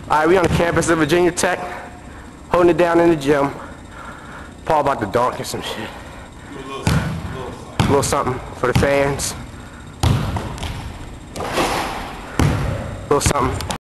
Alright, we on the campus of Virginia Tech, holding it down in the gym. Paul about to dunk and some shit. A little something for the fans. A little something.